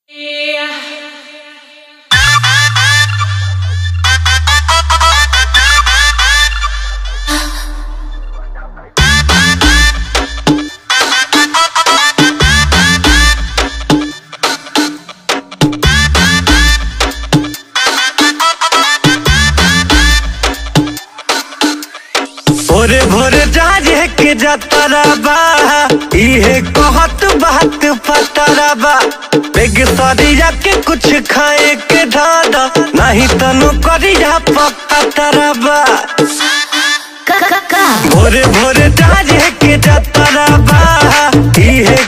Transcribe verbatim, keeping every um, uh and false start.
भोरे भोरे जाजे के जतरा बा इहे कहत बात पतरा बा बेग सरिया के कुछ खाए के ढाड नहीं तनो करिया पकतरा बा। भोरे भोरे जाजे के जतरा बा इहे